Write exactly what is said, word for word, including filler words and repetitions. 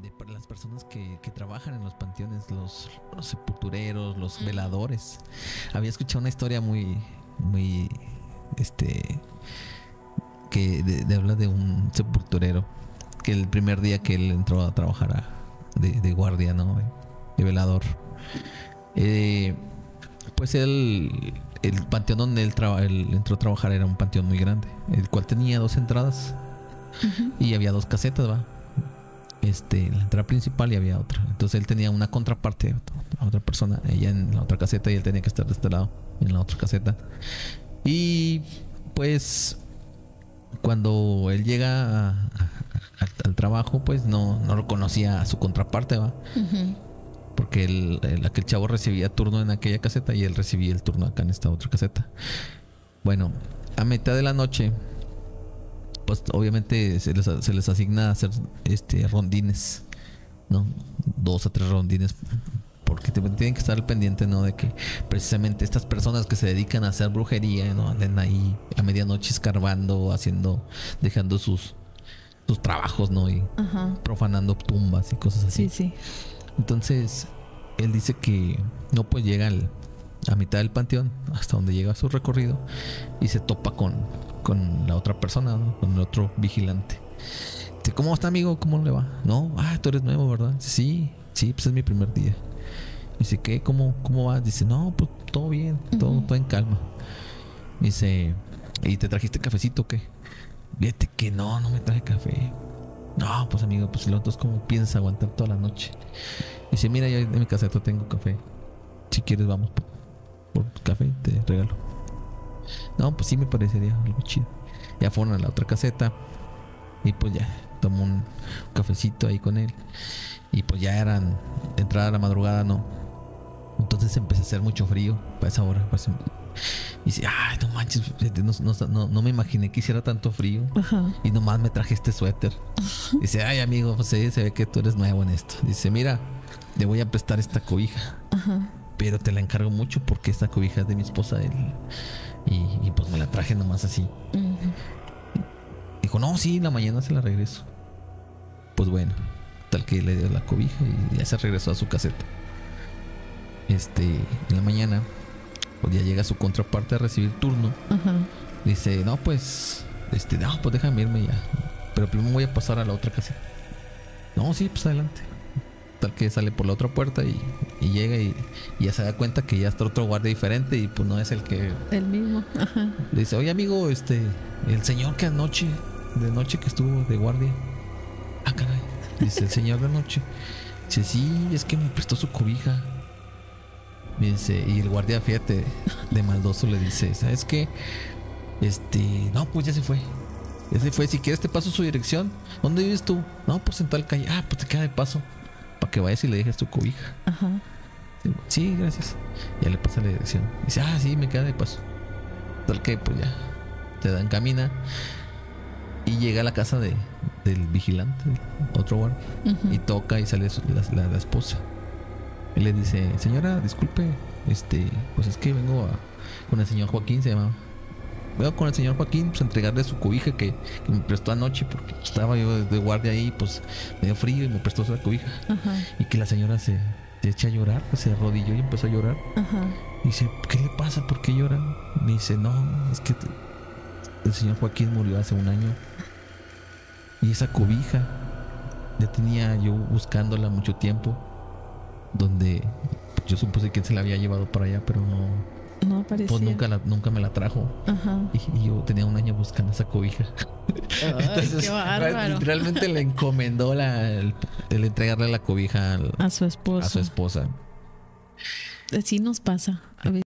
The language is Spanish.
de las personas que, que trabajan en los panteones, los, los sepultureros, los veladores. Había escuchado una historia muy, muy, este, que de, de habla de un sepulturero que el primer día que él entró a trabajar a, de, de guardia, ¿no? De velador. Eh, pues él, el panteón donde él, traba, él entró a trabajar era un panteón muy grande, el cual tenía dos entradas uh-huh. y había dos casetas, ¿va? Este, la entrada principal y había otra. Entonces él tenía una contraparte, a otra persona, ella en la otra caseta y él tenía que estar de este lado, en la otra caseta. Y pues cuando él llega a, a, a, al trabajo, pues no, no lo conocía a su contraparte, ¿va? Uh-huh. Porque el, el, aquel chavo recibía turno en aquella caseta y él recibía el turno acá en esta otra caseta. Bueno, a mitad de la noche, pues obviamente se les, se les asigna hacer este rondines, ¿no? Dos a tres rondines, porque te, tienen que estar al pendiente, ¿no? De que precisamente estas personas que se dedican a hacer brujería, ¿no? Anden ahí a medianoche escarbando, haciendo, dejando sus, sus trabajos, ¿no? Y uh-huh. profanando tumbas y cosas así. Sí, sí. Entonces él dice que no, pues llega al, a mitad del panteón, hasta donde llega su recorrido, y se topa con, con la otra persona, ¿no? Con el otro vigilante. Dice, ¿cómo está, amigo? ¿Cómo le va? No, ah, tú eres nuevo, ¿verdad? Dice, sí, sí, pues es mi primer día. Dice, ¿qué? ¿Cómo, cómo vas? Dice, no, pues todo bien, todo, uh-huh. todo en calma. Dice, ¿y te trajiste cafecito o qué? Fíjate que no, no me traje café. No, pues amigo, pues los otros, ¿cómo piensas aguantar toda la noche? Dice, mira, yo en mi caseta tengo café. Si quieres vamos por, por café, te regalo. No, pues sí me parecería algo chido. Ya fueron a la otra caseta y pues ya tomó un cafecito ahí con él. Y pues ya eran de entrada a la madrugada, ¿no? Entonces empezó a hacer mucho frío para esa hora. Pues, y dice, ay, no manches, no, no, no, no me imaginé que hiciera tanto frío. Uh-huh. Y nomás me traje este suéter. Uh-huh. Dice, ay, amigo, pues sí, se ve que tú eres nuevo en esto. Dice, mira, le voy a prestar esta cobija. Uh-huh. Pero te la encargo mucho porque esta cobija es de mi esposa. Él, y, y pues me la traje nomás así. Uh-huh. Dijo, no, sí, en la mañana se la regreso. Pues bueno, tal que le dio la cobija y ya se regresó a su caseta. Este, en la mañana, pues ya llega su contraparte a recibir turno. Uh-huh. Dice, no, pues, este, no, pues déjame irme ya. Pero primero voy a pasar a la otra caseta. No, sí, pues adelante. Tal que sale por la otra puerta y, y llega y, y ya se da cuenta que ya está otro guardia diferente y pues no es el que... El mismo. Ajá. Le dice, oye amigo, este, el señor que anoche, de noche que estuvo de guardia. Ah, caray. Dice, el señor de anoche. Dice, sí, es que me prestó su cobija. Dice, y el guardia, fíjate, de maldoso le dice, ¿sabes qué? Este, no, pues ya se fue. Ya se fue, si quieres te paso su dirección. ¿Dónde vives tú? No, pues en tal calle. Ah, pues te queda de paso para que vayas y le dejes tu cobija. Ajá. Sí, gracias. Ya le pasa la dirección. Dice, ah, sí, me queda de paso. Tal que, pues ya, te dan camina y llega a la casa de, del vigilante, otro guardia, uh-huh. y toca y sale su, la, la, la esposa. Y le dice, señora, disculpe, este, pues es que vengo a, con el señor Joaquín, se llama. Vengo con el señor Joaquín, pues a entregarle su cobija que, que me prestó anoche, porque estaba yo de, de guardia ahí, pues me dio frío y me prestó esa cobija. Uh-huh. Y que la señora se, se echa a llorar, pues se arrodilló y empezó a llorar. Uh-huh. Y dice, ¿qué le pasa? ¿Por qué llora? Me dice, no, es que te, el señor Joaquín murió hace un año. Y esa cobija ya tenía yo buscándola mucho tiempo, donde yo supuse que él se la había llevado para allá, pero no, no aparecía. Pues nunca, la, nunca me la trajo. Ajá. Y, y yo tenía un año buscando esa cobija. Ay, entonces, qué bárbaro. Realmente le encomendó la, el, el entregarle la cobija al, a su esposa. A su esposa. Así nos pasa. A veces